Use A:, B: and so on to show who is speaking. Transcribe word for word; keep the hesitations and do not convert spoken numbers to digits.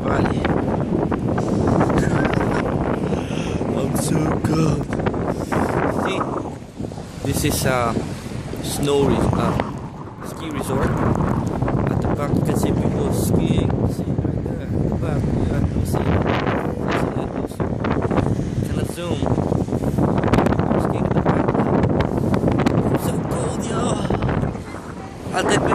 A: Valley. I'm so cold. See, this is a snow res uh, ski resort. At the back, you can see people skiing. See right there, at the back. Yeah, you see. Let's see that closer. Can I zoom? People skiing at the back. I'm so cold, yo. I'll get